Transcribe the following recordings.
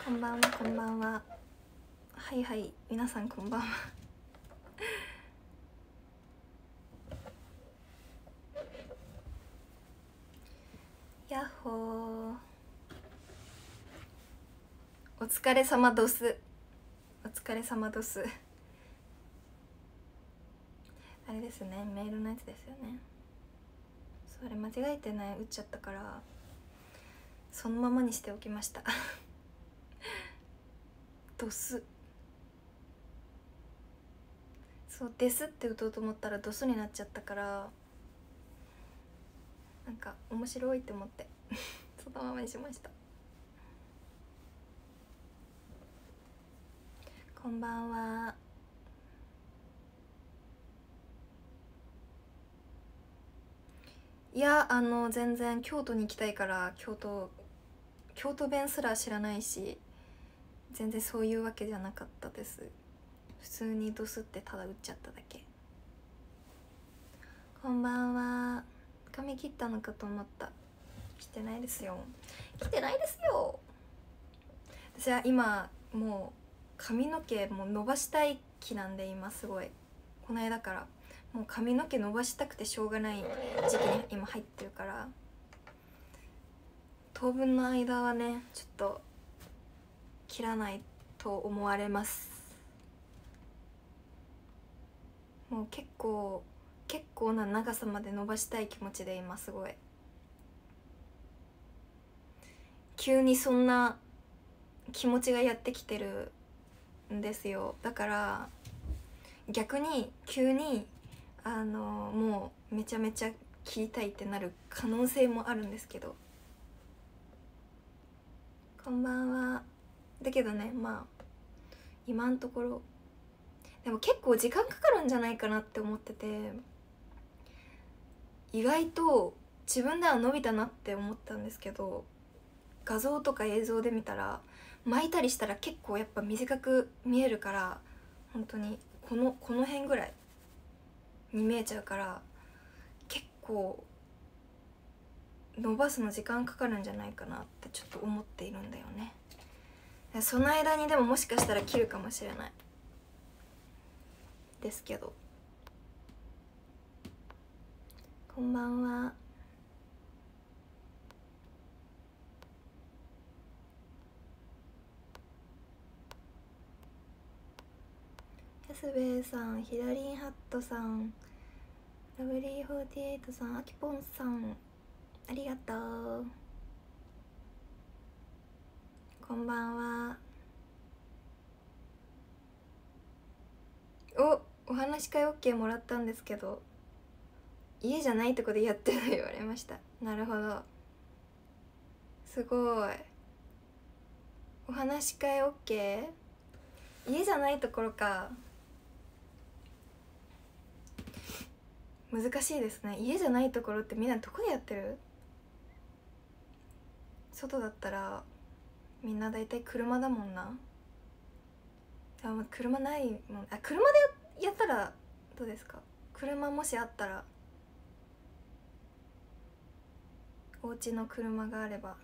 こんばんは、こんばんは。はいはい、皆さんこんばんは。やっほー。お疲れ様どす。お疲れ様どす。あれですね、メールのやつですよね。それ間違えてね、打っちゃったからそのままにしておきました。ドス。そうですって打とうと思ったらドスになっちゃったから、なんか面白いって思ってそのままにしました。こんばんは。いや、全然京都に行きたいから、京都弁すら知らないし、全然そういうわけじゃなかったです。普通にドスってただ打っちゃっただけ。こんばんは。髪切ったのかと思った。来てないですよ。来てないですよ。私は今もう髪の毛もう伸ばしたい気なんで、今すごいこの間からもう髪の毛伸ばしたくてしょうがない時期に今入ってるから、当分の間はねちょっと切らないと思われます。もう結構な長さまで伸ばしたい気持ちで今すごい急にそんな気持ちがやってきてるんですよ。だから逆に急にもうめちゃめちゃ切りたいってなる可能性もあるんですけど。こんばんは。だけどね、まあ今んところでも結構時間かかるんじゃないかなって思ってて、意外と自分では伸びたなって思ったんですけど、画像とか映像で見たら巻いたりしたら結構やっぱ短く見えるから、本当にこの辺ぐらいに見えちゃうから、結構伸ばすの時間かかるんじゃないかなってちょっと思っているんだよね。その間にでももしかしたら切るかもしれないですけど。こんばんは。安部さん、ヒダリンハットさん、ラブリー48さん、あきぽんさん、ありがとう。こんばんは。お話し会 OK もらったんですけど、家じゃないとこでやってると言われました。なるほど、すごい。お話し会 OK？ 家じゃないところか。難しいですね。家じゃないところってみんなどこでやってる？外だったらみんな大体車だもんな。車ないもん。車でやったらどうですか？車もしあったら、お家の車があれば。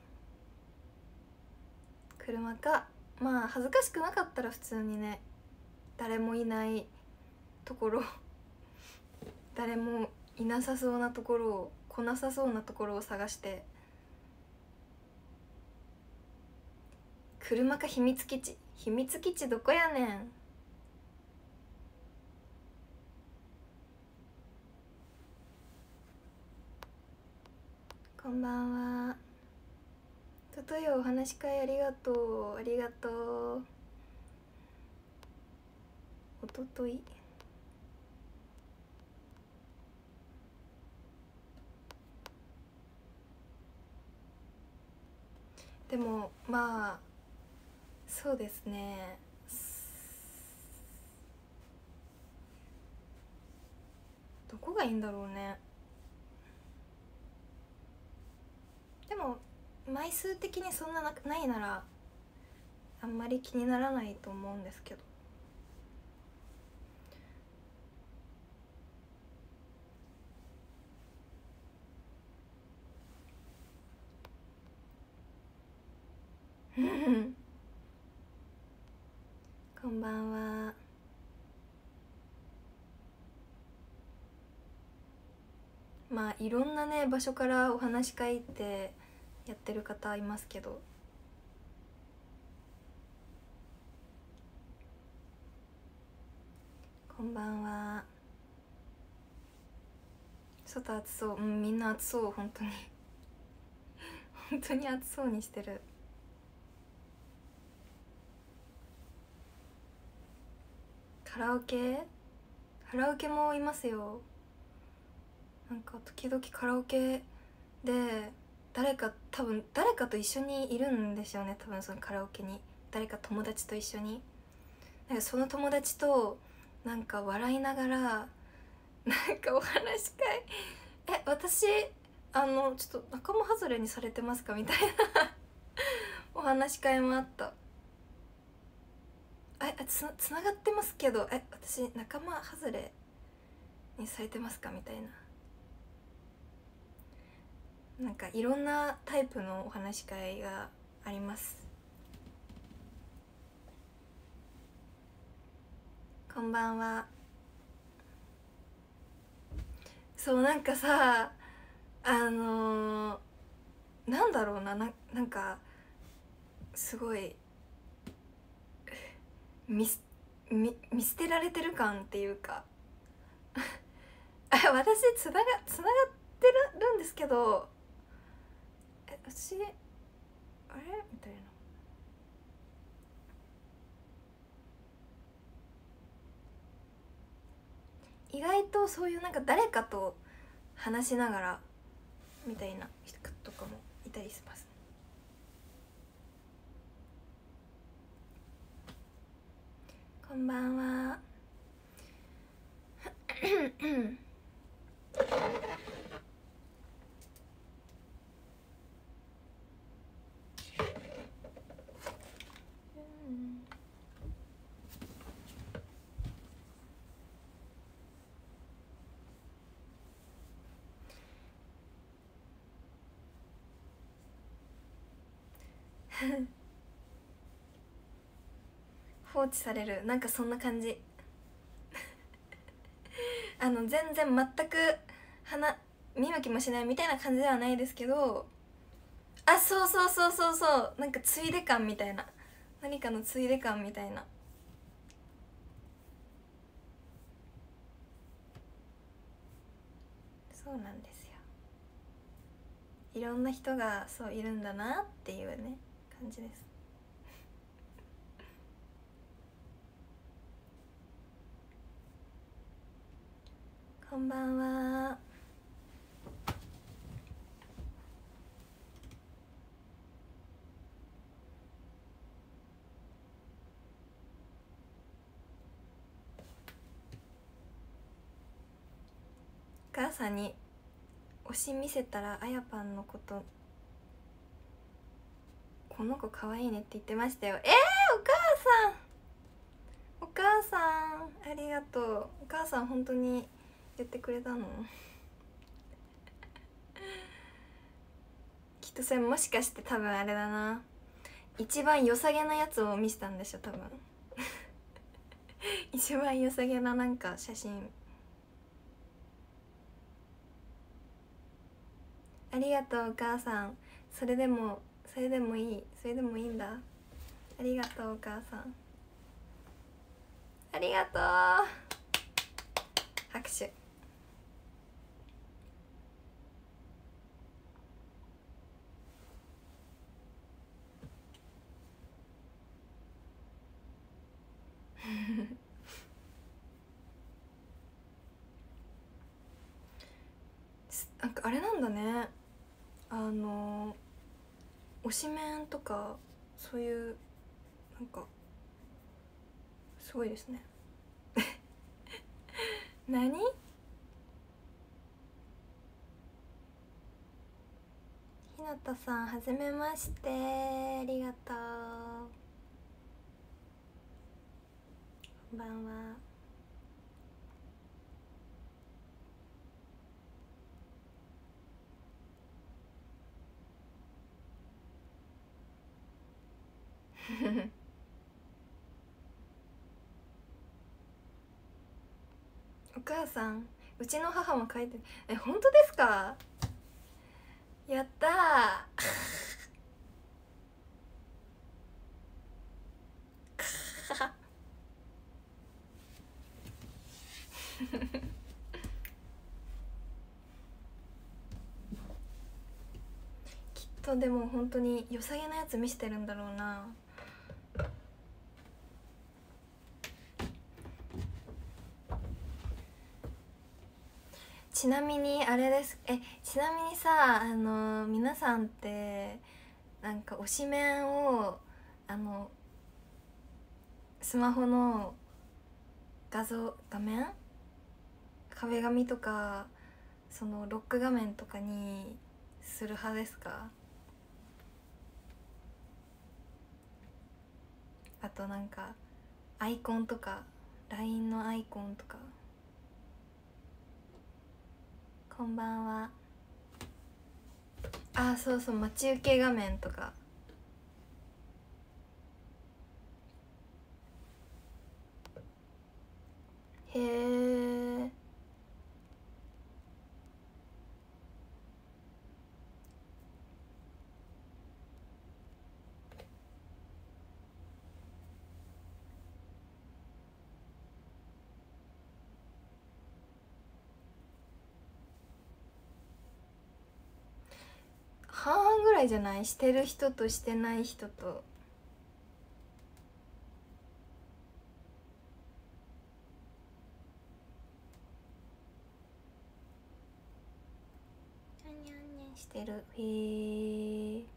車か、まあ恥ずかしくなかったら普通にね、誰もいないところ誰もいなさそうなところを、来なさそうなところを探して。車か秘密基地。秘密基地どこやねん。こんばんは。ととよ、お話し会ありがとう。ありがとう。おとといでもまあそうですね、どこがいいんだろうね。でも枚数的にそんなないならあんまり気にならないと思うんですけど。 ばんは。まあいろんなね場所からお話し会ってやってる方いますけど、こんばんは。外暑そう。みんな暑そう。本当に本当に暑そうにしてる。カラオケもいますよ。なんか時々カラオケで多分誰かと一緒にいるんですよね。多分そのカラオケに誰か友達と一緒に、なんかその友達となんか笑いながらなんかお話し会私ちょっと仲間外れにされてますかみたいなお話し会もあった。つながってますけど私仲間外れにされてますかみたいな、なんかいろんなタイプのお話し会があります。こんばんは。そうなんかさなんだろうなんかすごい見捨てられてる感っていうか私つながってるんですけど、私あれみたいな。意外とそういうなんか誰かと話しながらみたいな人とかもいたりします。こんばんは。放置される、なんかそんな感じ全然全く見向きもしないみたいな感じではないですけど、そうなんかついで感みたいな、何かのついで感みたいな。そうなんですよ。いろんな人がそういるんだなっていうね感じです。こんばんは。お母さんに推し見せたらあやぱんのことこの子可愛いねって言ってましたよ。お母さんありがとう。お母さん本当に言ってくれたのきっとそれもしかして多分あれだな、一番良さげなやつを見せたんでしょ多分一番良さげななんか写真。ありがとうお母さん。それでもいいんだ。ありがとうお母さん。ありがとう。拍手なんかあれなんだね、推しメンとかそういうなんかすごいですね何？ひなたさんはじめまして、ありがとう。こんばんはお母さん、うちの母も書いてる。本当ですか？やったきっとでも本当に良さげなやつ見せてるんだろうな。ちなみにあれです。ちなみにさ、皆さんってなんか推しメンをスマホの画面壁紙とかそのロック画面とかにする派ですか？あとなんかアイコンとか LINE のアイコンとか。こんばんは。あ、そうそう、待ち受け画面とか。へえ。半々ぐらいじゃない？してる人としてない人と。にゃんにゃんしてる。へえ。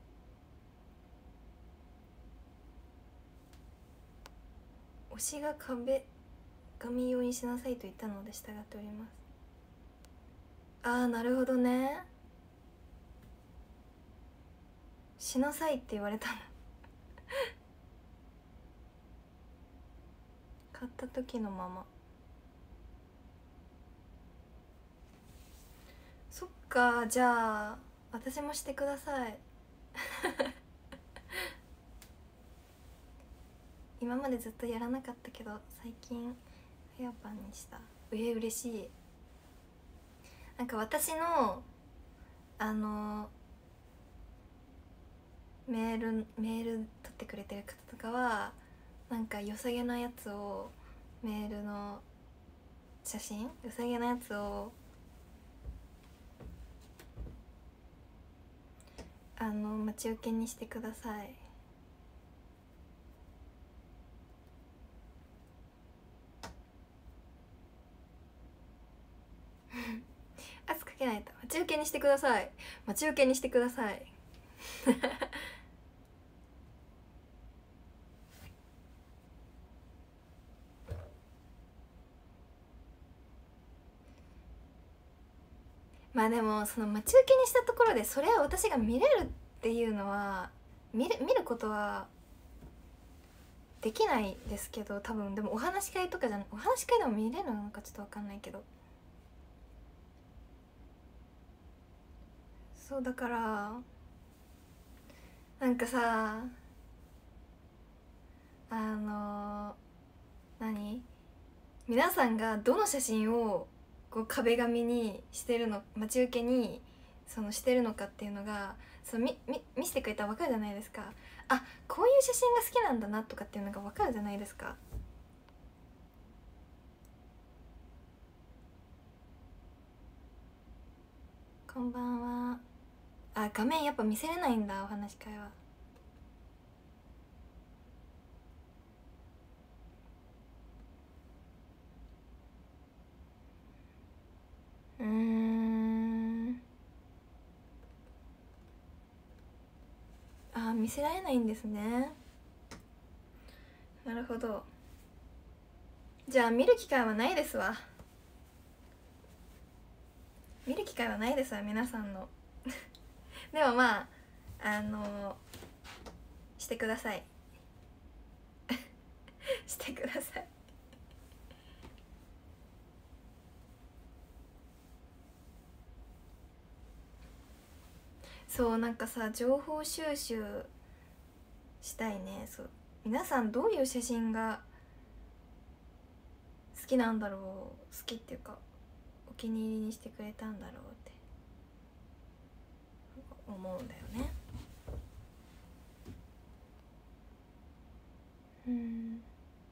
推しが壁紙用にしなさいと言ったので従っております。ああ、なるほどね。しなさいって言われたの。買った時のまま。そっか、じゃあ私もしてください。今までずっとやらなかったけど最近早番にした。嬉しい。なんか私のメール取ってくれてる方とかはなんか良さげなやつを、メールの写真良さげなやつを待ち受けにしてください。圧かけないと。待ち受けにしてください。待ち受けにしてください。まあでもその待ち受けにしたところでそれは私が見れるっていうのは見ることはできないですけど、多分でもお話し会とかじゃお話し会でも見れるのかちょっと分かんないけど、そうだからなんかさ何皆さんがどの写真をこう壁紙にしてるの、待ち受けにそのしてるのかっていうのがその見せてくれたら分かるじゃないですか。あ、こういう写真が好きなんだなとかっていうのが分かるじゃないですか。こんばんは。あ、画面やっぱ見せれないんだ、お話し会は。あ、見せられないんですね。なるほど。じゃあ見る機会はないですわ。見る機会はないですわ、皆さんの。でもまあしてください。してください。そうなんかさ、情報収集したいね。そう、皆さんどういう写真が好きなんだろう、好きっていうかお気に入りにしてくれたんだろうって思うんだよね。うん。なる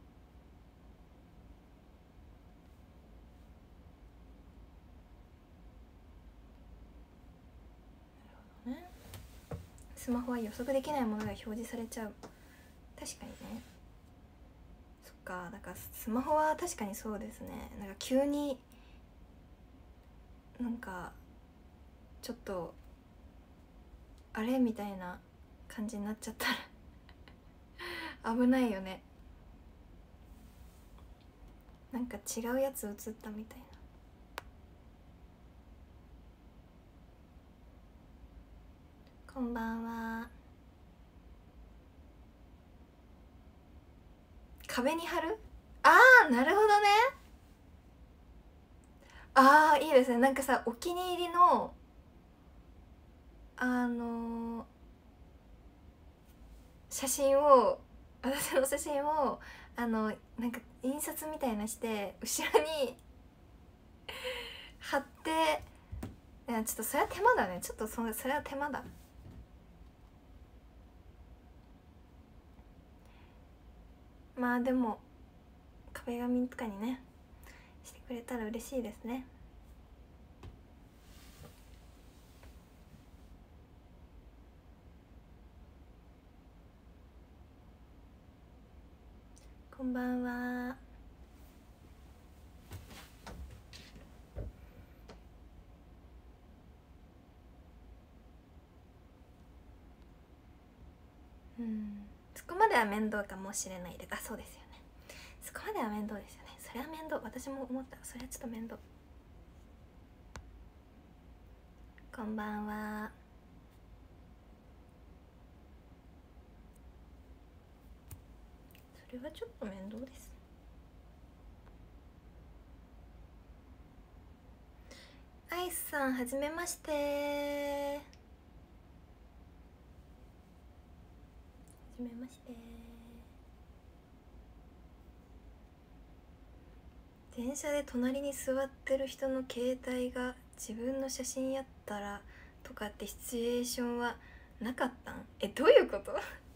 ほどね。スマホは予測できないものが表示されちゃう。確かにね。そっか、だからスマホは確かにそうですね。なんか急になんかちょっとあれみたいな感じになっちゃったら危ないよね。なんか違うやつ映ったみたいな。こんばんは。壁に貼る？ああ、なるほどね。ああ、いいですね。なんかさ、お気に入りの写真を、私の写真をなんか印刷みたいなして後ろに貼って、いやちょっとそれは手間だね。ちょっとそれは手間だ。まあでも壁紙とかにねしてくれたら嬉しいですね。こんばんは。うん、そこまでは面倒かもしれないで、あ、そうですよね。そこまでは面倒ですよね。それは面倒。私も思った。それはちょっと面倒。こんばんは。それはちょっと面倒です。アイスさん、はじめまして。はじめまして。電車で隣に座ってる人の携帯が自分の写真やったらとかってシチュエーションはなかったん？どういうこと？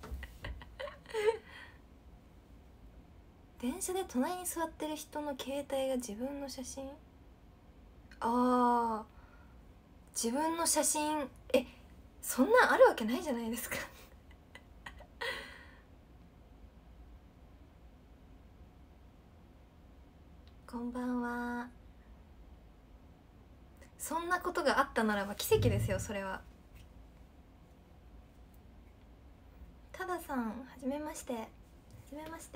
電車で隣に座ってる人の携帯が自分の写真？ああ、自分の写真、そんなんあるわけないじゃないですか。こんばんは。そんなことがあったならば奇跡ですよ、それは。たださん、はじめまして。はじめまして。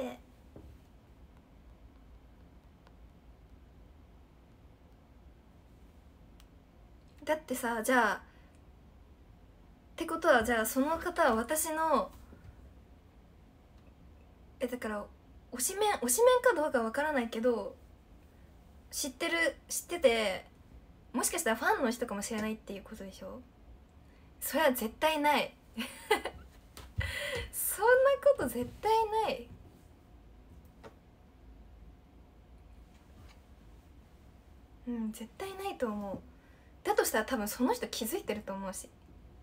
だってさ、じゃあってことは、じゃあその方は私のだから推しメンかどうかわからないけど知ってて、もしかしたらファンの人かもしれないっていうことでしょ。それは絶対ないそんなこと絶対ない。うん、絶対ないと思う。だとしたら多分その人気づいてると思うし。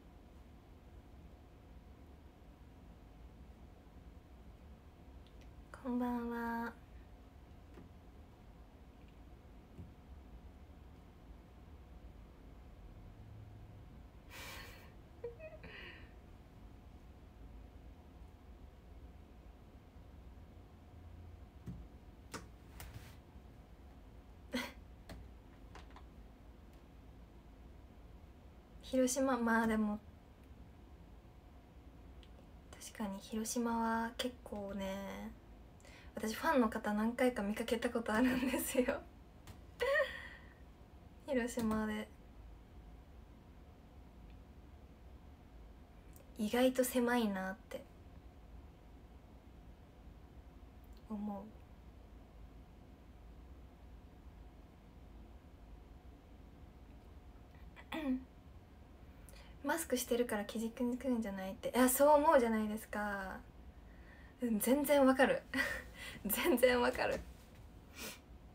こんばんは。広島、まあでも確かに広島は結構ね、私ファンの方何回か見かけたことあるんですよ広島で。意外と狭いなって思う。マスクしてるから気づくんじゃないって、そう思うじゃないですか。うん、全然わかる全然わかる。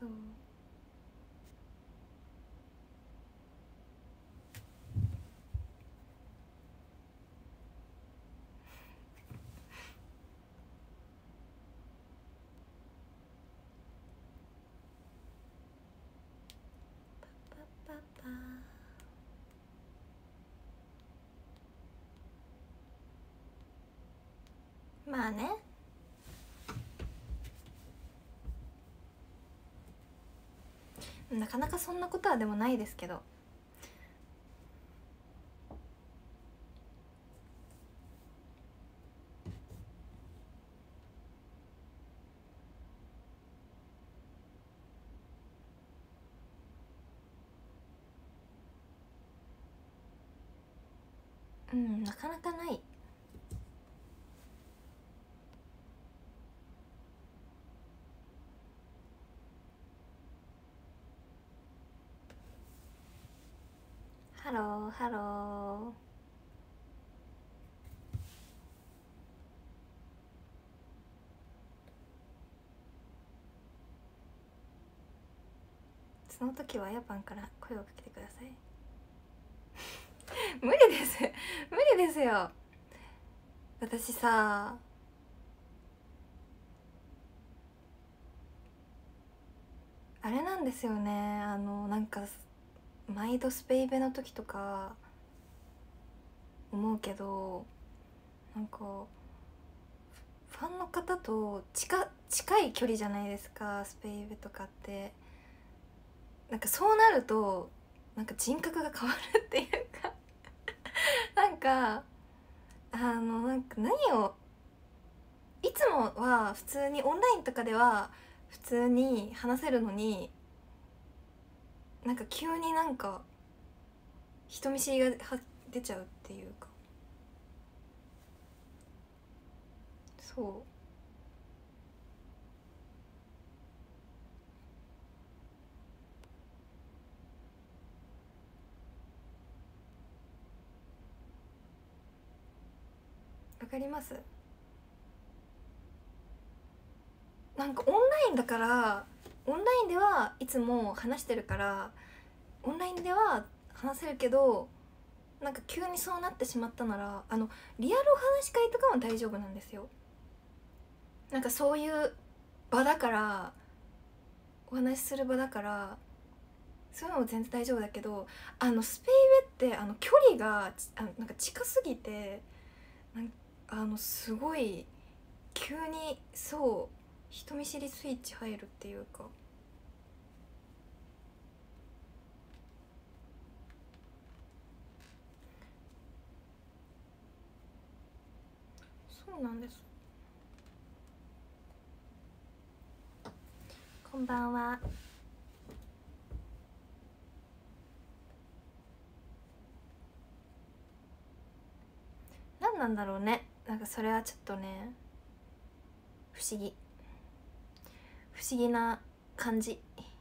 そうパパまあね、なかなかそんなことはでもないですけど、なかなかない。ハローハロー。その時はあやぱんから声をかけてください。無理です無理ですよ。私さ、あれなんですよね、なんか毎度スペイベの時とか思うけど、なんかファンの方と近い距離じゃないですか、スペイベとかって。なんかそうなるとなんか人格が変わるっていうかなんかなんか何を、いつもは普通にオンラインとかでは普通に話せるのに、なんか急になんか人見知りが出ちゃうっていうか、わかります。なんかオンラインだから、オンラインではいつも話してるから、オンラインでは話せるけど、なんか急にそうなってしまったなら、リアルお話し会とかは大丈夫なんですよ。なんかそういう場だから、お話しする場だから、そういうのも全然大丈夫だけど、スペイウェって距離がなんか近すぎて、すごい急にそう人見知りスイッチ入るっていうか。そうなんです。こんばんは。何なんだろうね、なんかそれはちょっとね、不思議な感じ。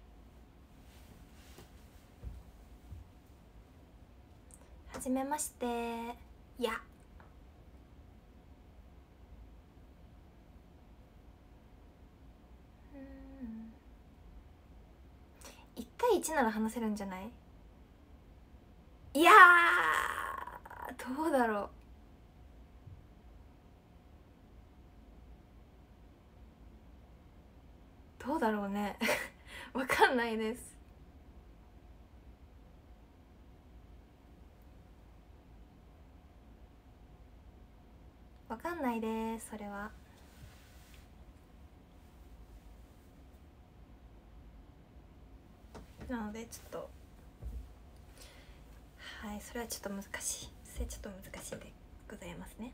はじめまして。いや、1対1なら話せるんじゃない？いやー、どうだろどうだろうねわかんないです。わかんないです、それは。なのでちょっと、はい、それはちょっと難しい、それちょっと難しいでございますね。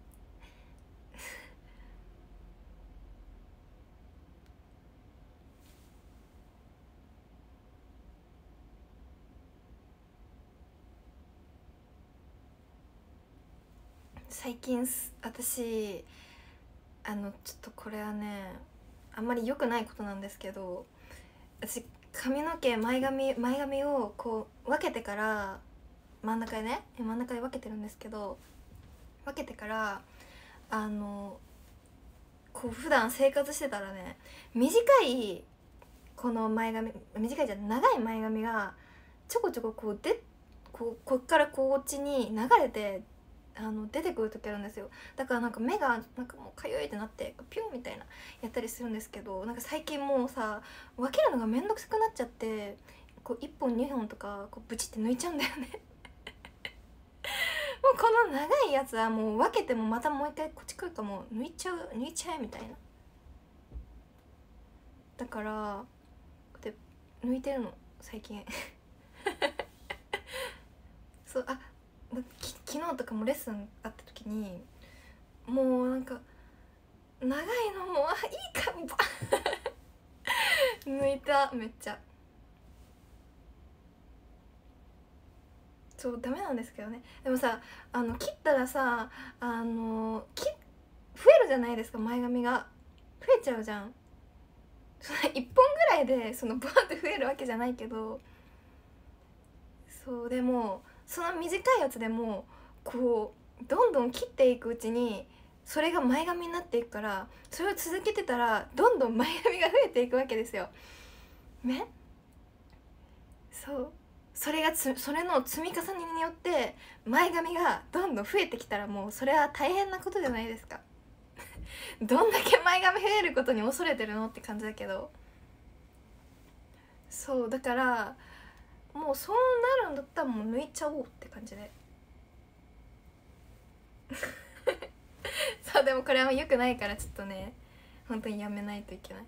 最近私ちょっとこれはね、あんまり良くないことなんですけど、私髪の毛前髪をこう分けてから、真ん中で分けてるんですけど、分けてからこう普段生活してたらね、短いこの前髪短いじゃん、長い前髪がちょこちょここっからこっちに流れて出てくる時あるんですよ。だからなんか目がなんかもうかゆいってなってピュンみたいなやったりするんですけど、なんか最近もうさ分けるのがめんどくさくなっちゃって、こう1本2本とかこうブチって抜いちゃうんだよねもうこの長いやつはもう分けてもまたもう一回こっち来るかも抜いちゃえみたいな。だからこうやって抜いてるの最近そう昨日とかもレッスンあった時にもうなんか長いのもいいかバ抜いた。めっちゃそうダメなんですけどね。でもさ切ったらさ増えるじゃないですか、前髪が増えちゃうじゃん。その1本ぐらいでそのバーって増えるわけじゃないけど、そうでもその短いやつでもこうどんどん切っていくうちにそれが前髪になっていくから、それを続けてたらどんどん前髪が増えていくわけですよね。そうそれの積み重ねによって前髪がどんどん増えてきたらもうそれは大変なことじゃないですかどんだけ前髪増えることに恐れてるのって感じだけど、そうだからもうそうなるんだったらもう抜いちゃおうって感じでそうでもこれは良くないからちょっとね本当にやめないといけない。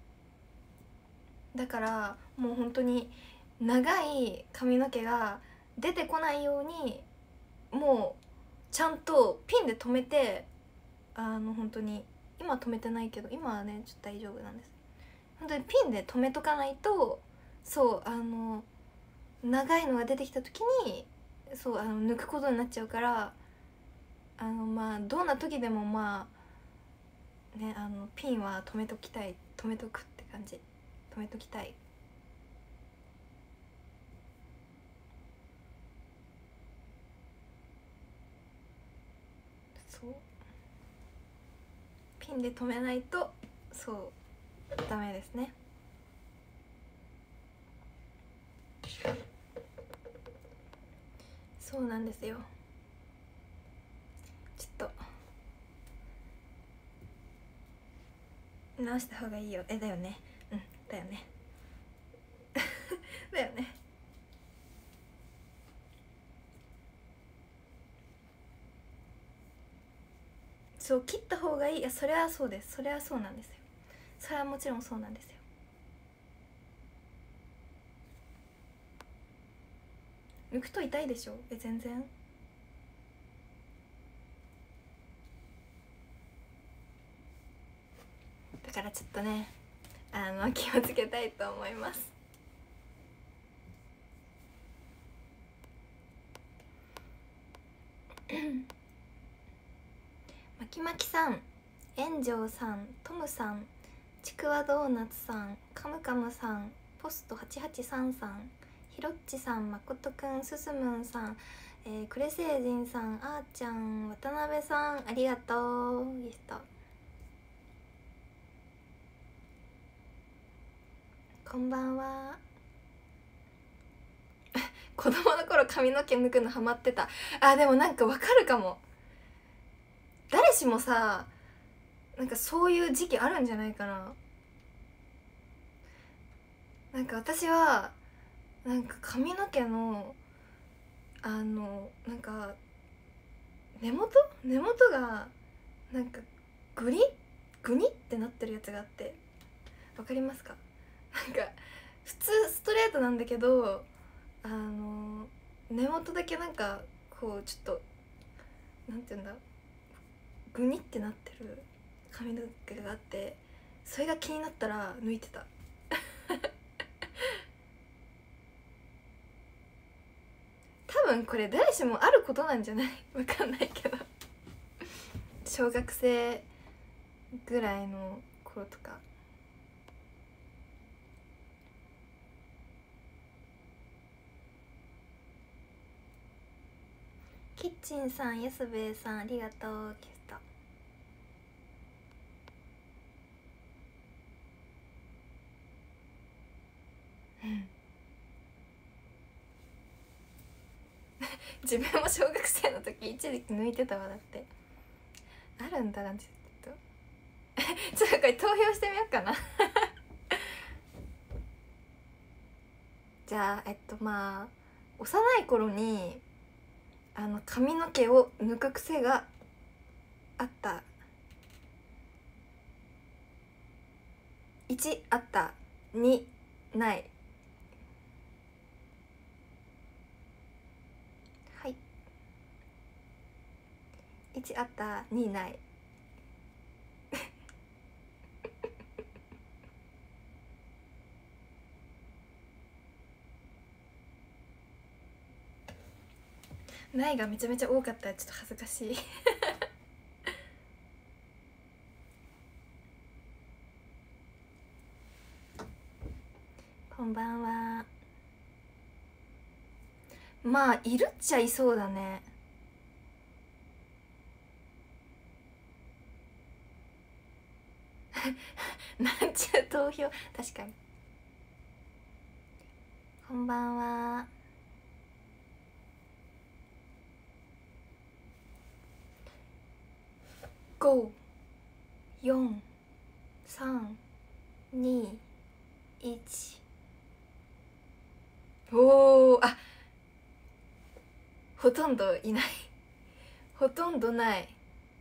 だからもう本当に長い髪の毛が出てこないようにもうちゃんとピンで留めて、本当に今留めてないけど今はねちょっと大丈夫なんです。本当にピンで留めとかないと、そう長いのが出てきた時にそう抜くことになっちゃうから、まあどんな時でもまあねピンは留めとくって感じ、止めときたい。そうピンで留めないとそうダメですね。そうなんですよ。ちょっと直した方がいいよ。だよね。うんだよねだよね。そう切った方がいい。いやそれはそうです。それはそうなんですよ。それはもちろんそうなんですよ。抜くと痛いでしょ。全然だからちょっとね気をつけたいと思いますまきまきさん、炎上さん、トムさん、ちくわドーナツさん、カムカムさん、ポスト883さん、ひろっちさん、まことくん、すすむんさん、クレセイジンさん、あーちゃん、渡辺さん、ありがとうでした。こんばんは子供の頃髪の毛抜くのハマってた。でもなんかわかるかも。誰しもさなんかそういう時期あるんじゃないかな。なんか私はなんか髪の毛のなんか根元がなんかグニってなってるやつがあって、わかりますか？なんか普通ストレートなんだけど根元だけなんかこうちょっとなんていうんだグニってなってる髪の毛があって、それが気になったら抜いてた多分これ誰しもあることなんじゃない？わかんないけど小学生ぐらいの頃とか。キッチンさん、安兵衛さん、ありがとう。ゲスト自分も小学生の時一時期抜いてたわ。だってあるんだなちょっとちょっとこれ投票してみようかなじゃあまあ幼い頃に髪の毛を抜く癖があった。1あった、2ない。はい、1あった、2ないないがめちゃめちゃ多かったらちょっと恥ずかしいこんばんは。まあいるっちゃいそうだね。なんちゅう投票。確かに。こんばんは。5、4、3、2、1。おー、あ、ほとんどいないほとんどない。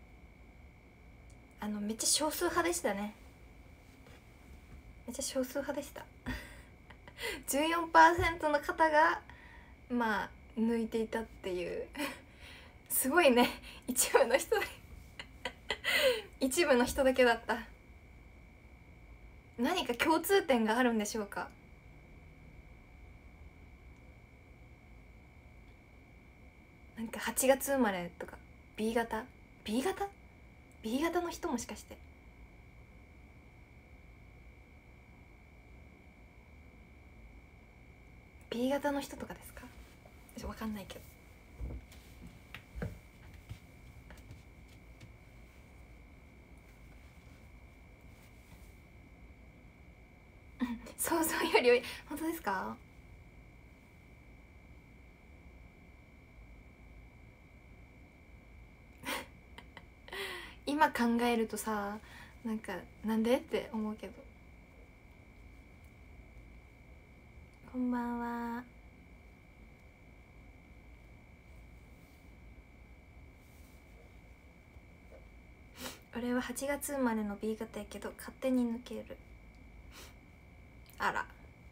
めっちゃ少数派でしたね。めっちゃ少数派でした14% の方がまあ抜いていたっていうすごいね。一部の人一部の人だけだった。何か共通点があるんでしょうか。なんか8月生まれとか B 型 B 型 B 型の人もしかして。B 型の人とかですか。わかんないけど想像より本当ですか。今考えるとさ、なんかなんでって思うけど。こんばんは。俺は8月生まれの B 型やけど勝手に抜ける。あら、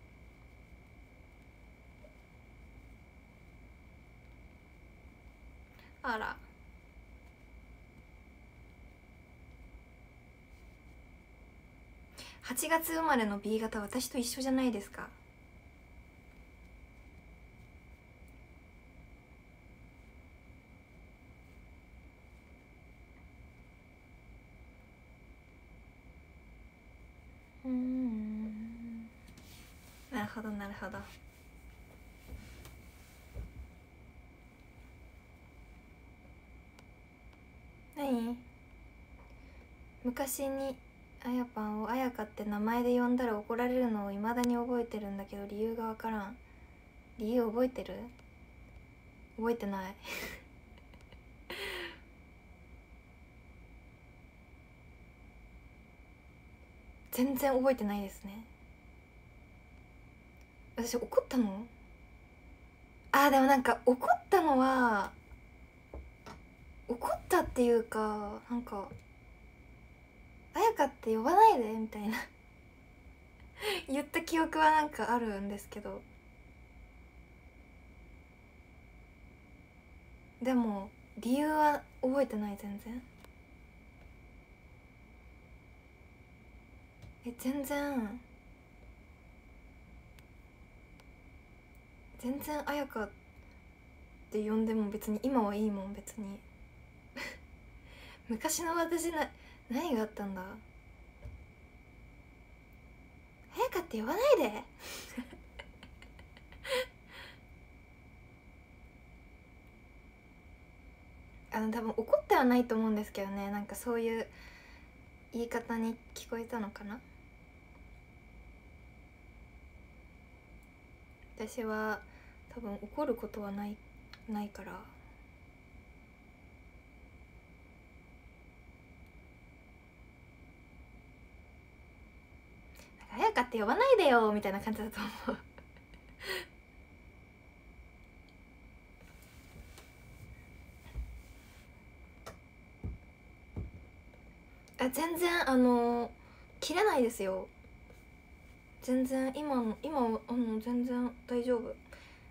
あら。8月生まれの B 型、私と一緒じゃないですか。なるほどなるほど。何？昔にあやぱんをあやかって名前で呼んだら怒られるのを未だに覚えてるんだけど理由がわからん。理由覚えてる？覚えてない全然覚えてないですね。私怒ったの？でもなんか怒ったのは怒ったっていうか、なんか「あやかって呼ばないで」みたいな言った記憶はなんかあるんですけど、でも理由は覚えてない。全然全然あやかって呼んでも別に今はいいもん。別に昔の私何があったんだ。あやかって呼ばないで多分怒ってはないと思うんですけどね。なんかそういう言い方に聞こえたのかな。私は多分怒ることはないないから。綾香って呼ばないでよみたいな感じだと思う全然切れないですよ。全然今全然大丈夫。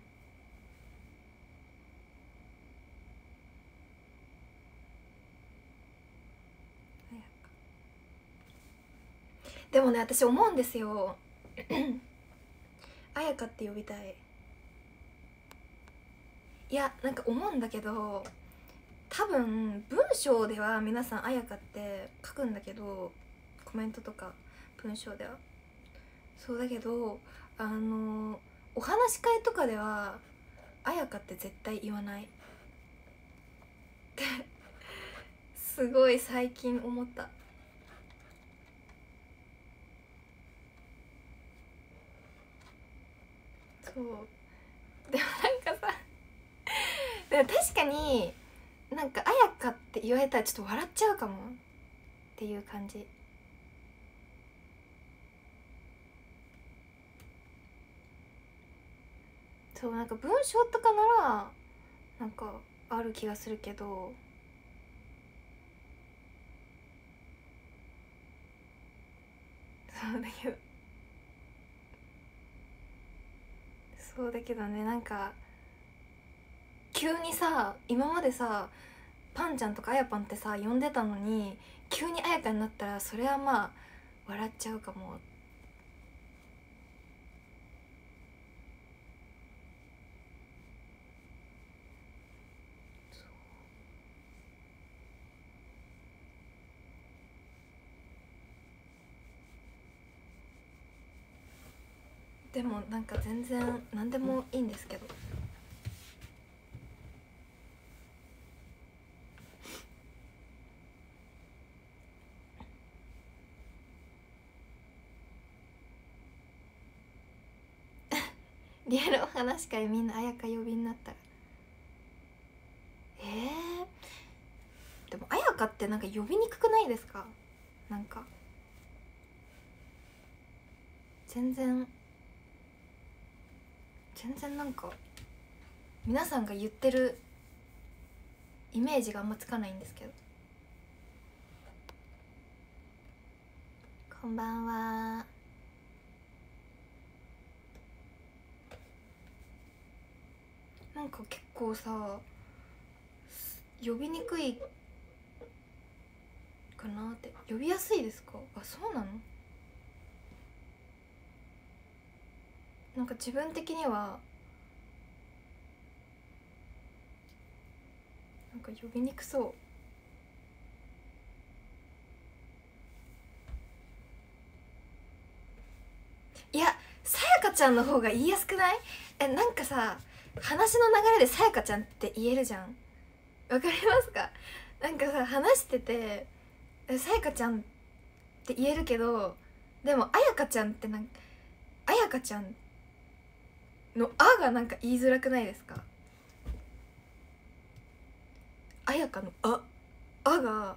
でもね、私思うんですよ綾香って呼びたい。いや、なんか思うんだけど、多分文章では皆さん綾香って書くんだけど、コメントとか文章ではそうだけど、お話し会とかでは綾香って絶対言わないってすごい最近思った。そうでもなんかさでも確かになんか綾香って言われたらちょっと笑っちゃうかもっていう感じ。そうなんか文章とかならなんかある気がするけど、そうだけどそうだけどね、なんか急にさ、今までさパンちゃんとかあやパンってさ呼んでたのに急にあやかになったらそれはまあ笑っちゃうかも。でもなんか全然何でもいいんですけどリアルお話会みんなあやか呼びになったらでもあやかってなんか呼びにくくないですか？なんか全然なんか皆さんが言ってるイメージがあんまつかないんですけど。こんばんは。なんか結構さ呼びにくいかなって。呼びやすいですか？あ、そうなの？なんか自分的にはなんか呼びにくそう。いや、さやかちゃんの方が言いやすくない？なんかさ話の流れでさやかちゃんって言えるじゃん。わかりますか？なんかさ話しててさやかちゃんって言えるけど、でもあやかちゃんってなんかあやかちゃんの「あ」がなんか言いづらくないですか？あやかの「あ」が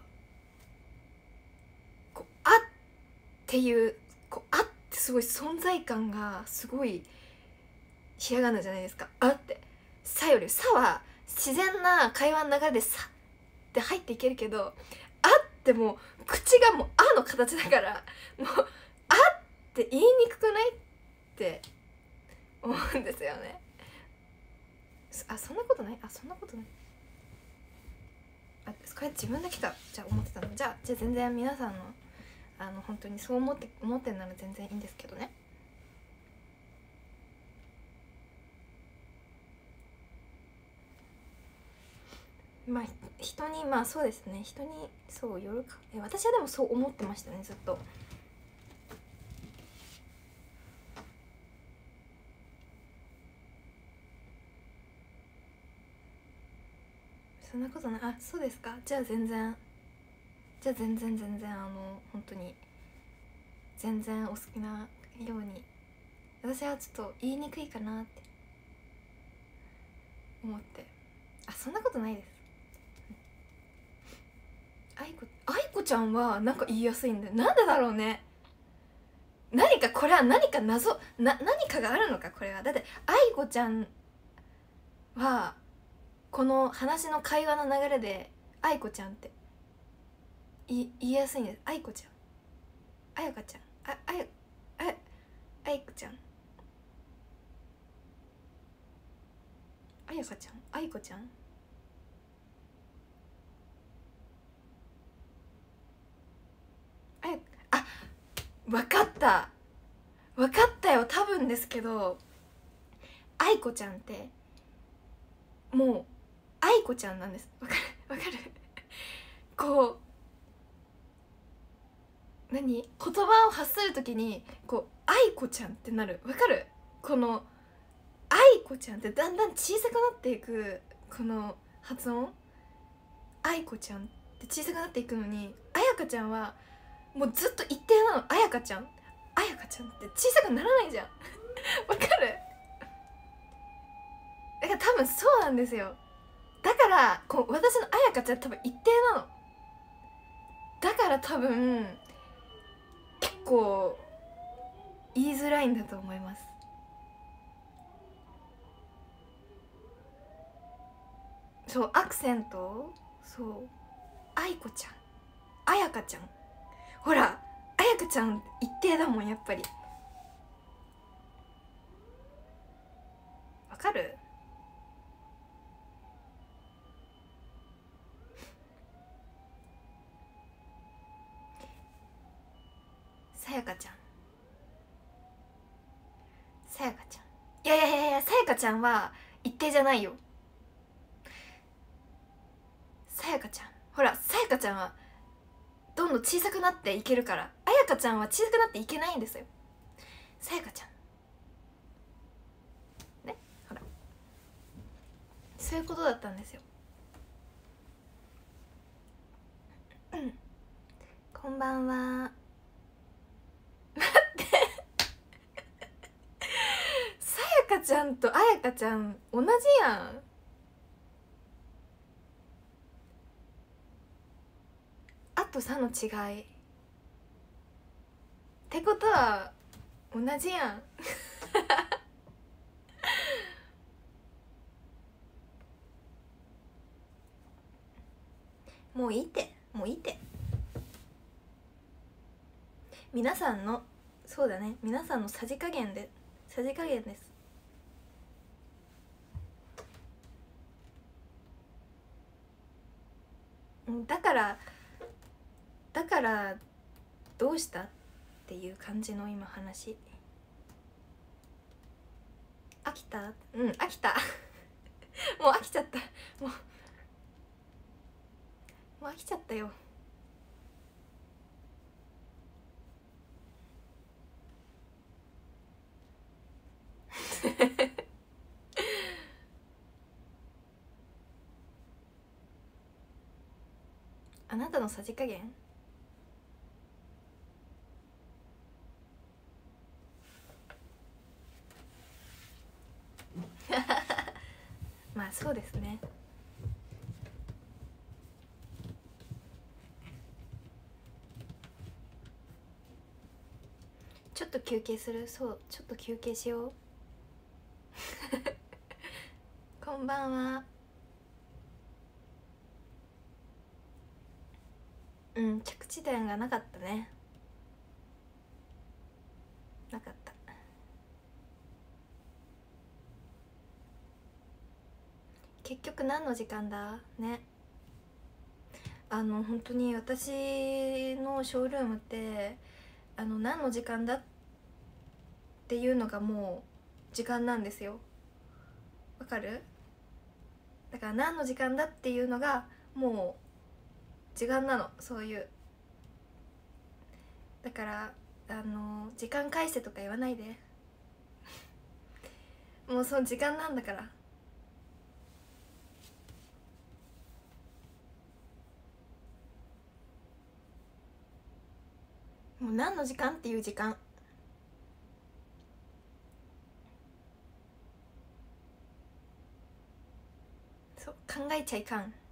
こう「あ」っていうこう「あ」ってすごい存在感がすごいひらがなじゃないですか。「あ」って「さ」より「さ」は自然な会話の流れで「さ」って入っていけるけど「あ」ってもう口がもう「あ」の形だからもう「あ」って言いにくくないって思うんですよね。そんなことない。そんなことない。これ自分だけかじゃあ思ってたの。じゃあ全然皆さんの本当にそう思ってるなら全然いいんですけどね。まあ人にそうですね、人にそうよるか。私はでもそう思ってましたね、ずっと。そんなことない。そうですか。じゃあ全然本当に全然お好きなように。私はちょっと言いにくいかなって思ってあ、そんなことないです。愛子ちゃんはなんか言いやすいんだよ。なんでだろうね。何かこれは何か何かがあるのか。これはだって愛子ちゃんはこの話の会話の流れで愛子ちゃんって言いやすいんです。愛子ちゃん、あやかちゃん、愛子ちゃん、あやかちゃん、愛子ちゃん、あ、分かったよ。多分ですけど、愛子ちゃんってもう愛子ちゃんなんです。わかるこう何、言葉を発するときにこう愛子ちゃんってなる。わかる？この愛子ちゃんってだんだん小さくなっていく、この発音、愛子ちゃんって小さくなっていくのに、あやかちゃんはもうずっと一定なの。あやかちゃんって小さくならないじゃんわかる？だから多分そうなんですよ。だからこう私のあやかちゃん多分一定なの。だから多分結構言いづらいんだと思います。そう、アクセント、そう、愛子ちゃん、あやかちゃん、ほらあやかちゃん一定だもんやっぱり。わかる？さやかちゃん、さやかちゃん、いやさやかちゃんは一定じゃないよ。さやかちゃん、ほらさやかちゃんはどんどん小さくなっていけるから、あやかちゃんは小さくなっていけないんですよ。さやかちゃんね、ほらそういうことだったんですよ。こんばんは。待ってさやかちゃんとあやかちゃん同じやん。あとさの違いってことは同じやんもういいって皆さんの、そうだね、皆さんのさじ加減です。だからどうしたっていう感じの今話。飽きた？うん、飽きたもう飽きちゃった。もう飽きちゃったよあなたのさじ加減まあそうですね。ちょっと休憩する。そう、ちょっと休憩しようこんばんは。うん、着地点がなかったね。なかった。結局何の時間だね。本当に私のショールームって何の時間だっていうのがもう時間なんですよ。わかる？だから何の時間だっていうのがもう時間なの。そういう、だから時間返せとか言わないでもうその時間なんだから。もう何の時間っていう時間。そう、 考えちゃいかん。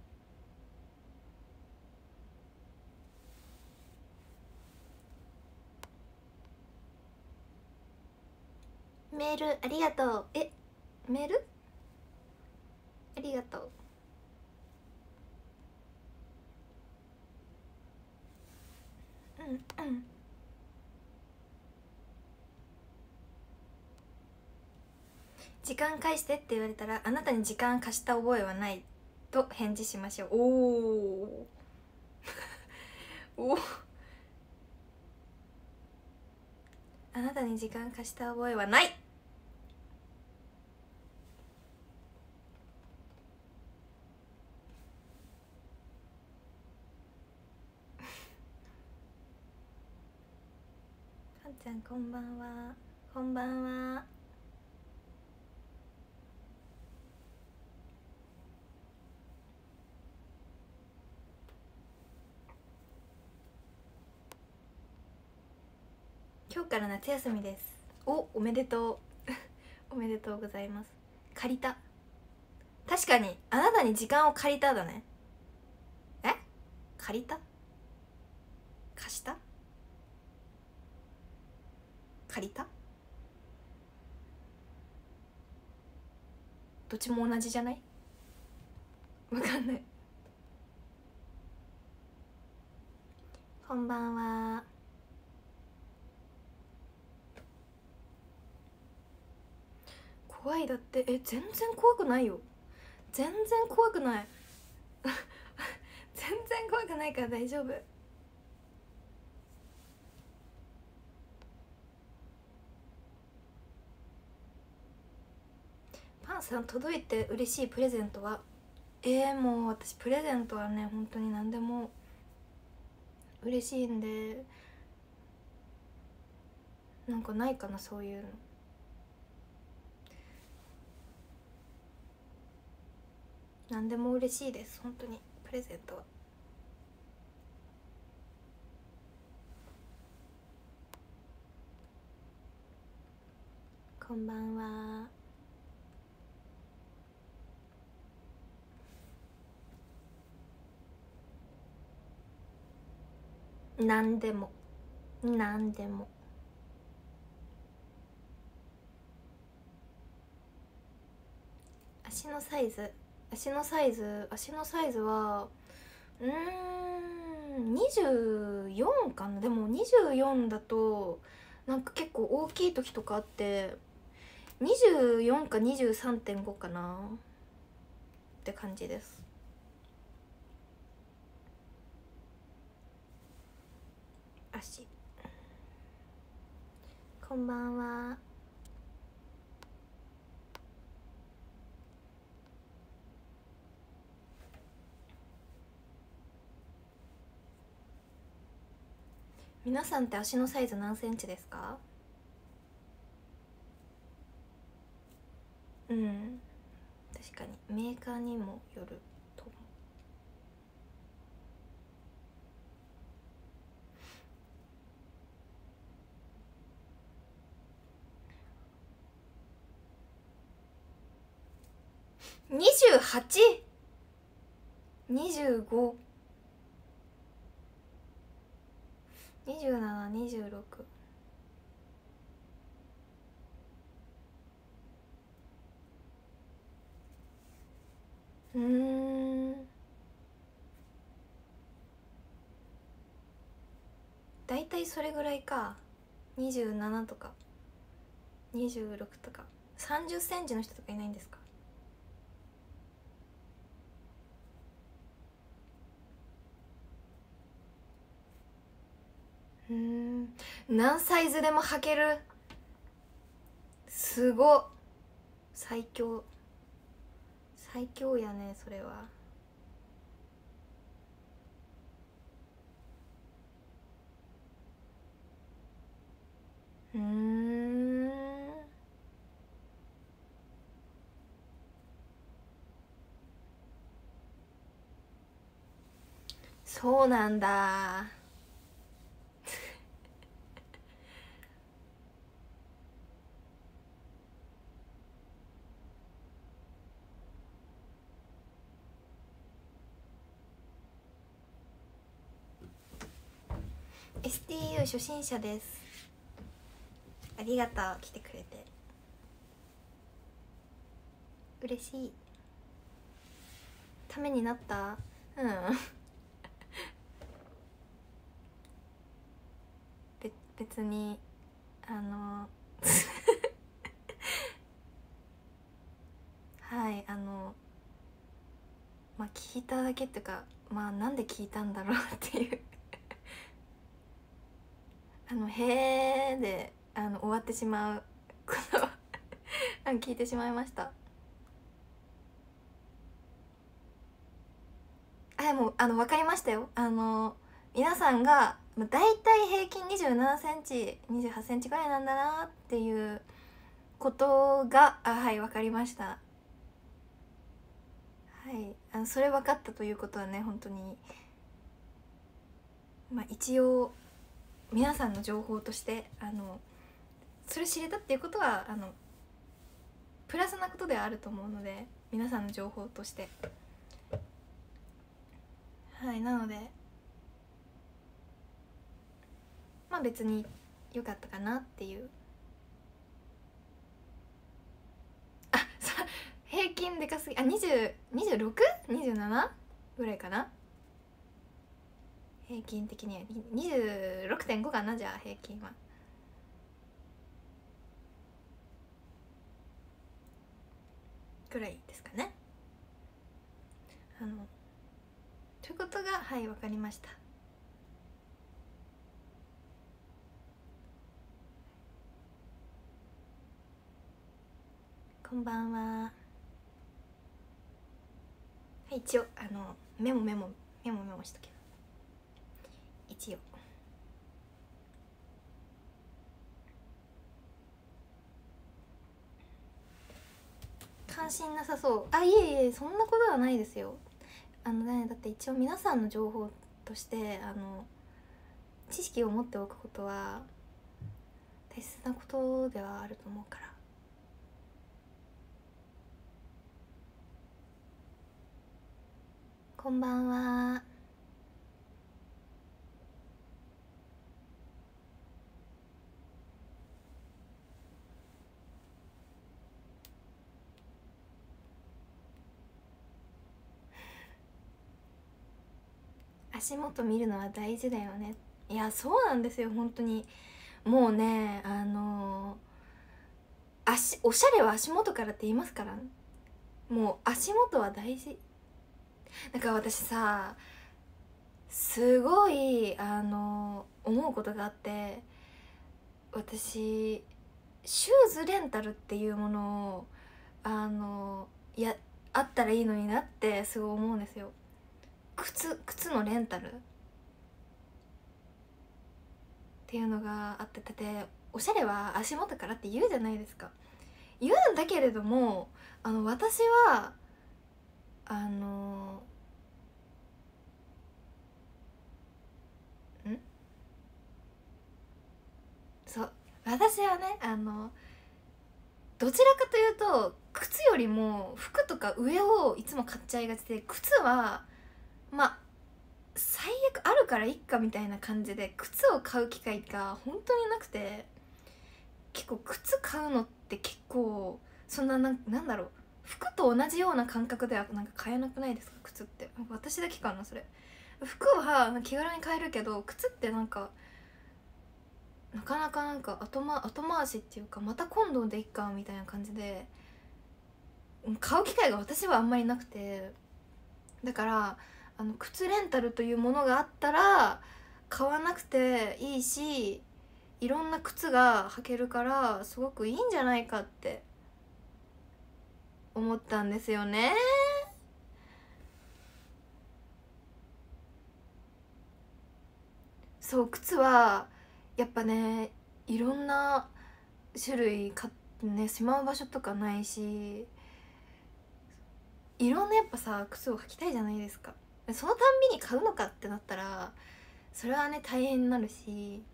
メールありがとう。メールありがとう。うんうん。時間返してって言われたら、あなたに時間貸した覚えはないと返事しましょう。おおあなたに時間貸した覚えはない。かんちゃんこんばんは。こんばんは。今日から夏休みです。おめでとうおめでとうございます。借りた。確かにあなたに時間を借りただね。借りた、貸した、借りた、どっちも同じじゃない？わかんない。こんばんは。怖いだって。全然怖くないよ。全然怖くない全然怖くないから大丈夫。パンさん届いて嬉しいプレゼントは？もう私プレゼントはね本当に何でも嬉しいんで、なんかないかなそういうの。何でも嬉しいです本当にプレゼントは。こんばんは。何でも何でも。足のサイズは24かな。でも24だとなんか結構大きい時とかあって、24か 23.5 かなって感じです。足。こんばんは。皆さんって足のサイズ何センチですか？確かにメーカーにもよると思う。28、25、27、26。だいたいそれぐらいか。27とか26とか。30センチの人とかいないんですか？何サイズでも履ける。すごっ。最強やねそれは。そうなんだ。 STU 初心者です。ありがとう、来てくれて嬉しい。ためになった。うん別にはいまあ聞いただけっていうか、まあなんで聞いたんだろうっていうへーで終わってしまうことを聞いてしまいました。でも分かりましたよ。皆さんがだいたい平均27センチ28センチぐらいなんだなっていうことがはい分かりました。はいそれ分かったということはね、本当にまあ一応皆さんの情報としてそれ知れたっていうことはプラスなことではあると思うので、皆さんの情報としてなのでまあ別に良かったかなっていう。平均でかすぎ26?27 ぐらいかな、平均的には 26.5 かな。じゃあ平均はぐらいですかね。ということがはい分かりました。こんばんは。一応メモしとけば一応関心なさそう。いえいえ、そんなことはないですよ。だって一応皆さんの情報として知識を持っておくことは大切なことではあると思うから。こんばんは。足元見るのは大事だよね。いやそうなんですよ、本当に。もうねおしゃれは足元からって言いますから、もう足元は大事。だから私さ、すごい思うことがあって、私シューズレンタルっていうものをあったらいいのになってすごい思うんですよ。靴のレンタルっていうのがあって、だっておしゃれは足元からって言うじゃないですか。言うんだけれども私はそう私はねどちらかというと靴よりも服とか上をいつも買っちゃいがちで、靴はまあ最悪あるからいっかみたいな感じで靴を買う機会が本当になくて、結構靴買うのって結構そんななんだろう、服と同じような感覚ではなんか買えなくないですか、靴って。なんか私だけかなそれ。服は気軽に買えるけど、靴ってなんかなかなかなんか後回しっていうか、また今度でいっかみたいな感じで買う機会が私はあんまりなくて、だから靴レンタルというものがあったら買わなくていいし、いろんな靴が履けるからすごくいいんじゃないかって思ったんですよね。そう靴はやっぱね、いろんな種類買ってね、しまう場所とかないし、いろんなやっぱさ靴を履きたいじゃないですか。そのたんびに買うのかってなったらそれはね大変になるし、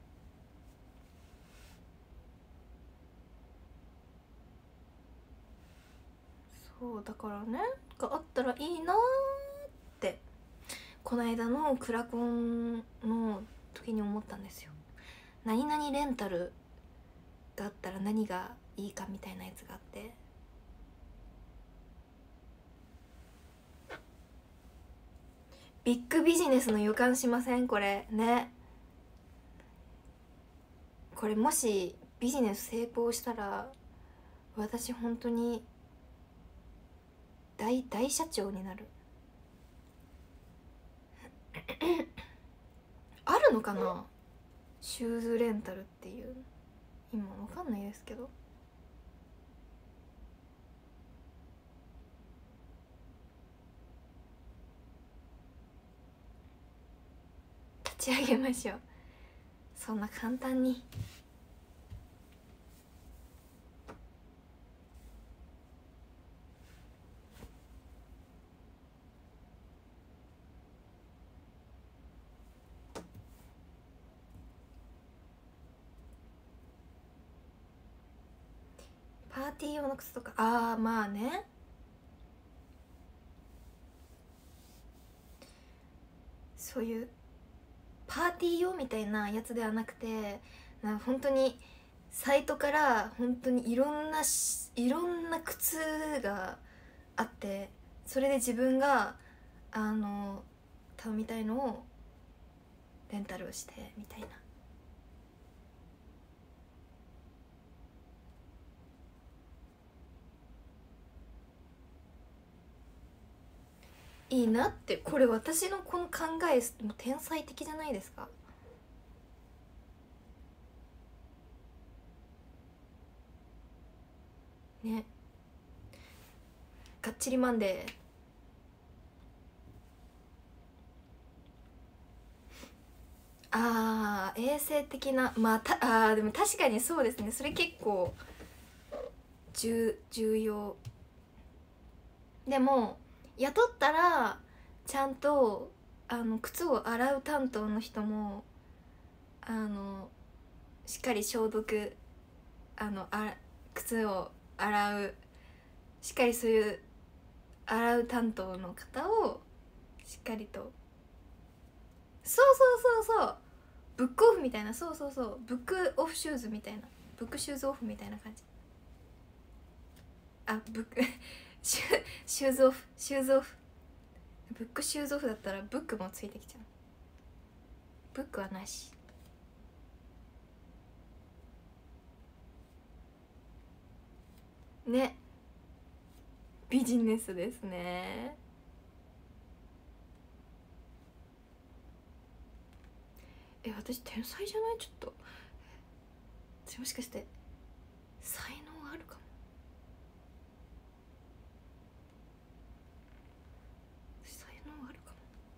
そうだからね、があったらいいなーって、この間のクラコンの時けに思ったんですよ。何々レンタルがあったら何がいいかみたいなやつがあって、ビッグビジネスの予感しません？これね。これもしビジネス成功したら私本当に大社長になる。あるのかな、シューズレンタルっていう。今わかんないですけど。立ち上げましょう。そんな簡単に。パーティー用の靴とか、ああまあね。そういうパーティー用みたいなやつではなくて、本当にサイトから本当にいろんな靴があって、それで自分が頼みたいのをレンタルをしてみたいな。いいなって。これ私のこの考えもう天才的じゃないですか。ね。がっちりマンデー。あー、衛生的な、まあでも確かにそうですね。それ結構重要。でも雇ったらちゃんと靴を洗う担当の人もしっかり消毒、靴を洗う、しっかりそういう洗う担当の方をしっかりと、そうブックオフみたいな、そうブックオフシューズみたいな、ブックシューズオフみたいな感じ。あ、ブックシューズオフブックシューズオフだったらブックもついてきちゃう。ブックはなし。ね、ビジネスですね。私天才じゃない？ちょっともしかして才能あるかも。才能あるかも。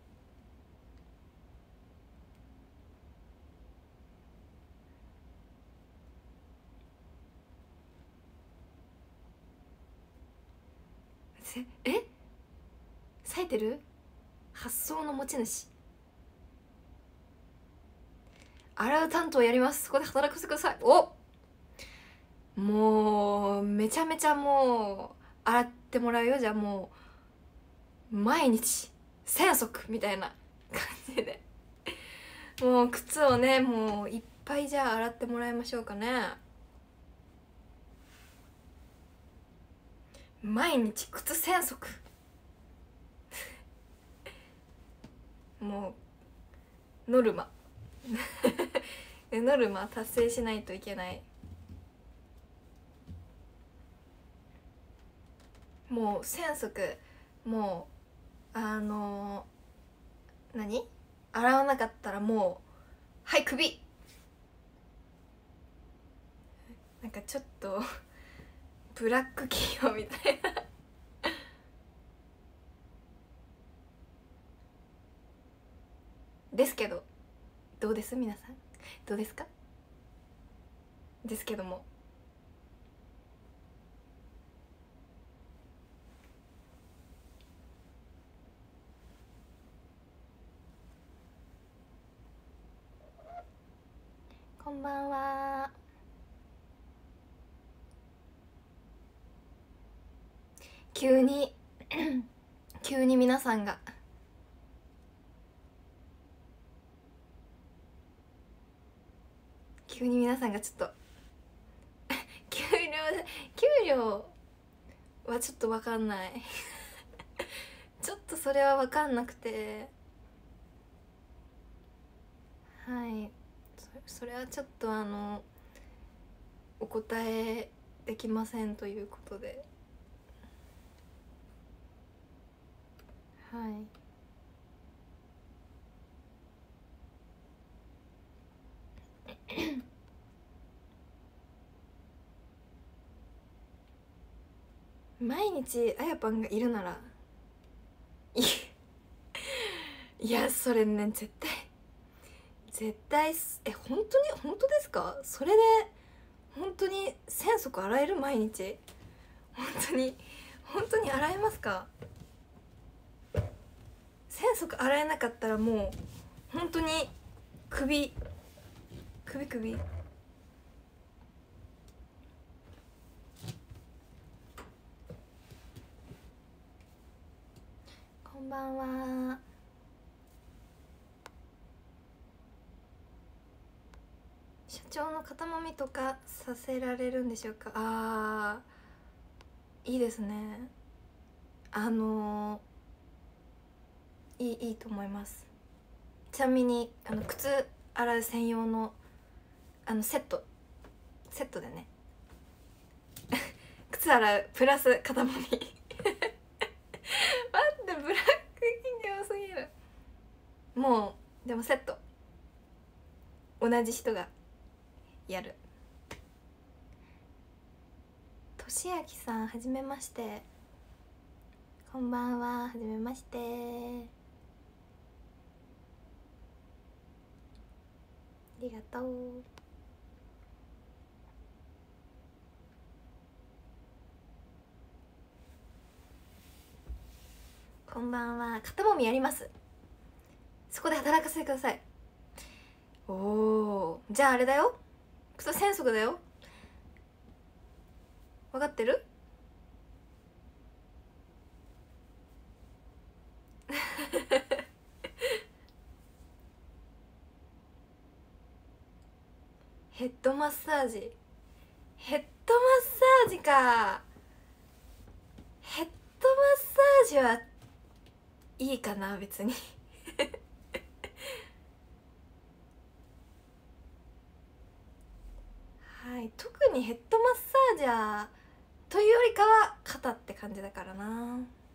冴えてる？発想の持ち主。洗う担当やります。そこで働かせてください。お、もうめちゃめちゃもう洗ってもらうよ。じゃあもう毎日1000足みたいな感じでもう靴をね、もういっぱいじゃあ洗ってもらいましょうかね。毎日靴1000足もうノルマノルマ達成しないといけない。もう1000足、もう何洗わなかったらもうはいクビ。なんかちょっとブラック企業みたいなですけど、どうです？皆さんどうですか？ですけども、こんばんは。急に急に皆さんが急に皆さんがちょっと給料はちょっと分かんないちょっとそれは分かんなくて、はい、それはちょっとお答えできませんということで、はい毎日あやぱんがいるならいやそれね絶対本当ですか？それで本当に1000足洗える？毎日本当に洗えますか？1000足洗えなかったらもう本当に首こんばんは。社長の肩もみとかさせられるんでしょうか？いいですね。いいと思います。ちなみに靴洗う専用のセットでね靴洗うプラス肩もみ待ってブラック企業すぎる。もうでもセット同じ人がやる。としあきさんはじめまして。こんばんは。はじめまして。ありがとう。こんばんは。肩もみやります。そこで働かせてください。おお、じゃああれだよ、靴1000足だよ。分かってる？ヘッドマッサージか。ヘッドマッサージはいいかな別にはい、特にヘッドマッサージャーというよりかは肩って感じだからな。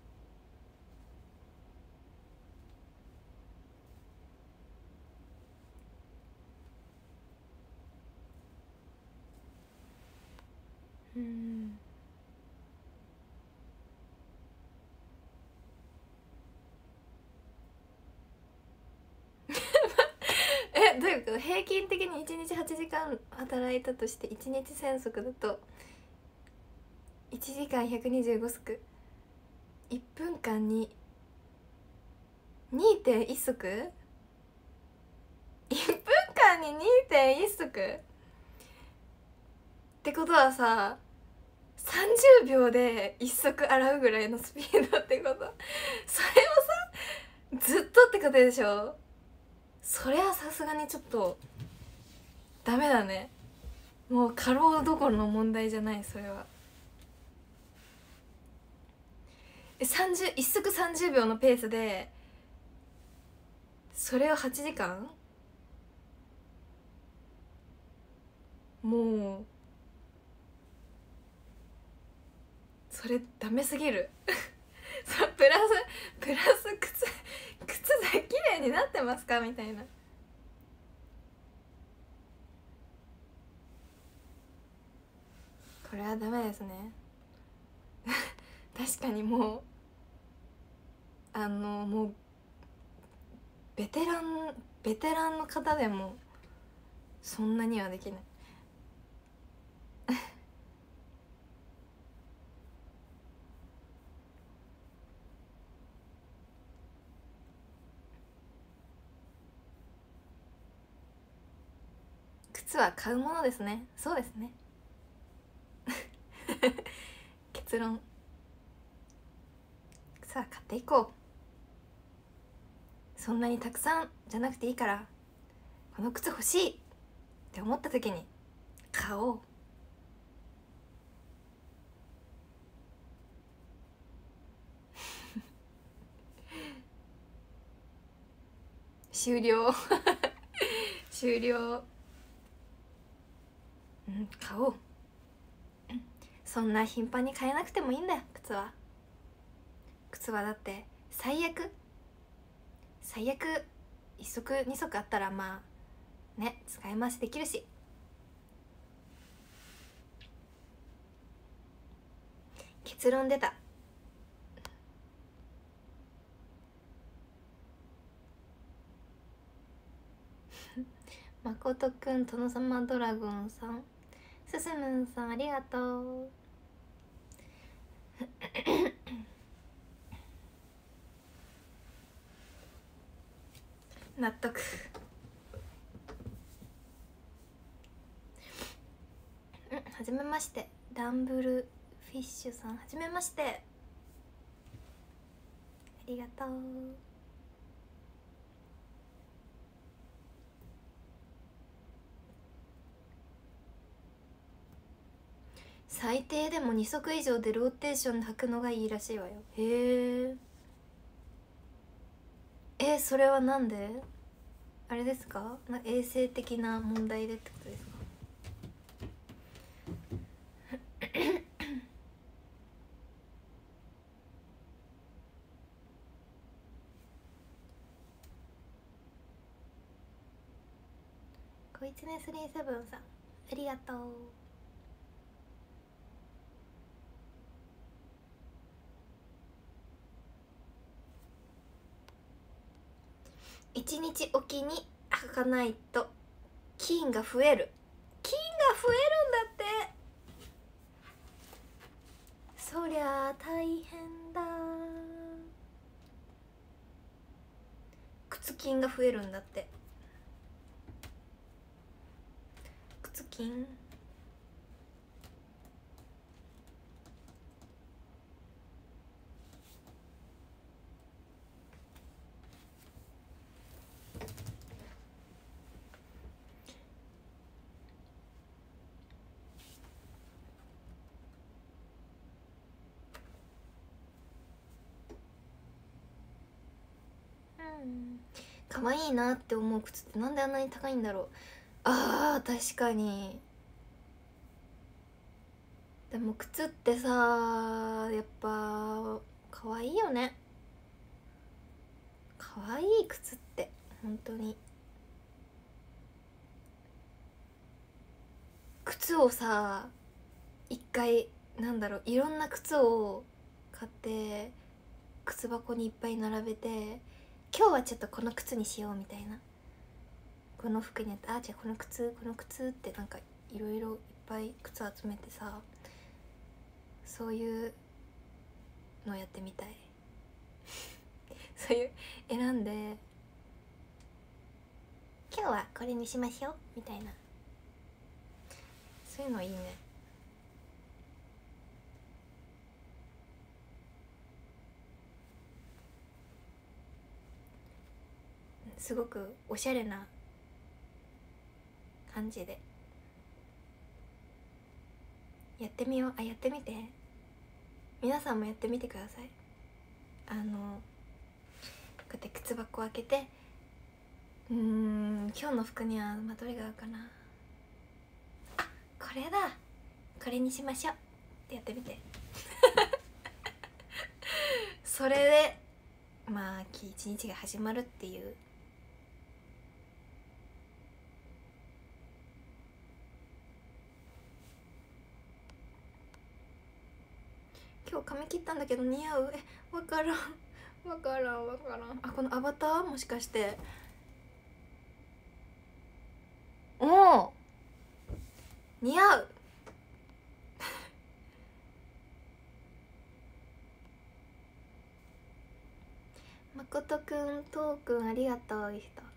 うんどういうこと？平均的に1日8時間働いたとして1日1000足だと1時間125足、1分間に 2.1 足1分間に 2.1 足ってことはさ、30秒で1足洗うぐらいのスピードってこと？それをさずっとってことでしょ？そりゃさすがにちょっとダメだね。もう過労どころの問題じゃない。それは1足30秒のペースでそれを8時間、もうそれダメすぎるプラス靴で綺麗になってますかみたいな。これはダメですね確かにもうベテランの方でもそんなにはできない靴は買うものですね。そうですね結論、靴は買っていこう。そんなにたくさんじゃなくていいから、この靴欲しいって思った時に買おう。終了終了。買おう。そんな頻繁に買えなくてもいいんだよ、靴は。靴はだって最悪1足2足あったらまあね、使い回しできるし。結論出た。まことくん、殿様ドラゴンさん、すすむんさん、ありがとう。納得。はじめまして。ダンブルフィッシュさん、はじめまして。ありがとう。最低でも2足以上でローテーションで履くのがいいらしいわよ。へえ。それはなんで？あれですか？衛生的な問題でってことですか？こいつね37さん、ありがとう。1日おきに履かないと菌が増える。菌が増えるんだって。そりゃあ大変だ。靴菌が増えるんだって。靴菌。可愛いなって思う靴ってなんであんなに高いんだろう。確かに。でも靴ってさ、やっぱ可愛いよね。可愛い靴って本当に。靴をさ、一回いろんな靴を買って靴箱にいっぱい並べて、今日はちょっとこの靴にしようみたいな、この服にあってじゃあこの靴っていろいろいっぱい靴集めてさ、そういうのやってみたいそういう選んで今日はこれにしましょうみたいな、そういうのいいね。すごくおしゃれな感じでやってみよう。やってみて。皆さんもやってみてください。こうやって靴箱開けて、今日の服にはどれが合うかな、これだ、これにしましょうってやってみてそれで一日が始まるっていう。今日髪切ったんだけど似合う？わからん。このアバターもしかして。お似合うまことくん、とうくん、ありがとう。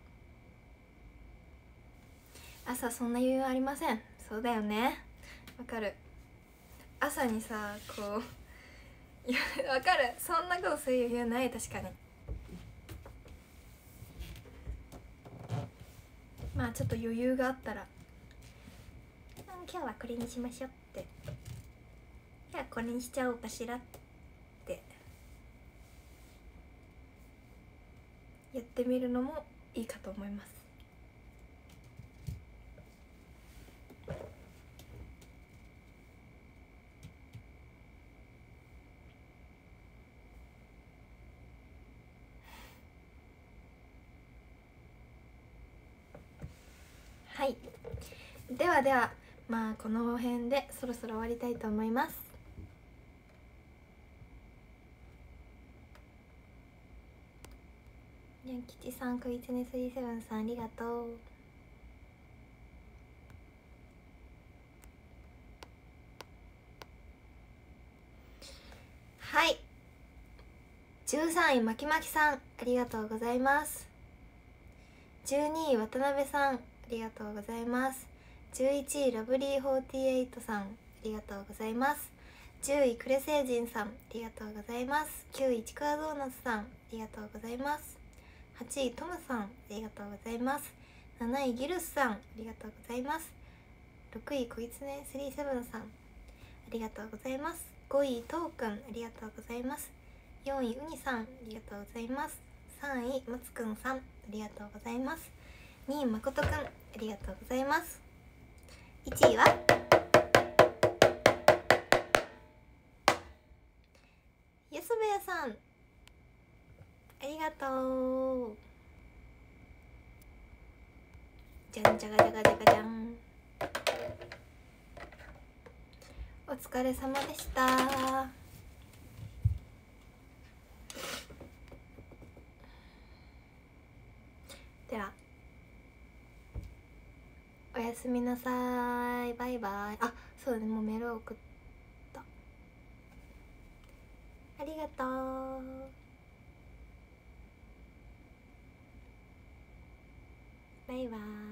朝そんな余裕ありません。そうだよね、わかる。朝にさこうわかる、そんなことする余裕ない。確かに。ちょっと余裕があったら今日はこれにしましょうって、いやこれにしちゃおうかしらってやってみるのもいいかと思います。はい、ではでは、まあこの辺でそろそろ終わりたいと思います。にゃん吉さん、こいつね37さん、ありがとう。はい、13位まきまきさん、ありがとうございます。12位渡辺さん、ありがとうございます。11位ラブリー48さん、ありがとうございます。10位クレセイジンさん、ありがとうございます。9位ちくわドーナツさん、ありがとうございます。8位トムさん、ありがとうございます。7位ギルスさん、ありがとうございます。6位こいつね37さん、ありがとうございます。5位トーくん、ありがとうございます。4位ウニさん、ありがとうございます。3位まつくんさん、ありがとうございます。2位まことくん、ありがとうございます。1位はやすべやさん、ありがとう。じゃんじゃがじゃがじゃがじゃん。お疲れ様でした。ではおやすみなさい、バイバイ。あ、そうだね、もうメールを送った。ありがとう。バイバイ。